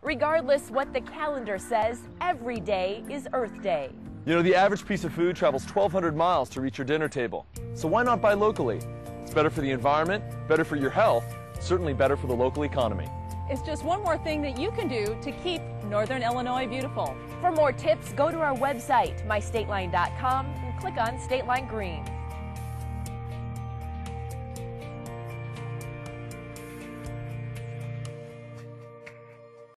Regardless what the calendar says, every day is Earth Day. You know, the average piece of food travels 1,200 miles to reach your dinner table. So why not buy locally? It's better for the environment, better for your health, certainly better for the local economy. It's just one more thing that you can do to keep Northern Illinois beautiful. For more tips, go to our website, mystateline.com, and click on State Line Green.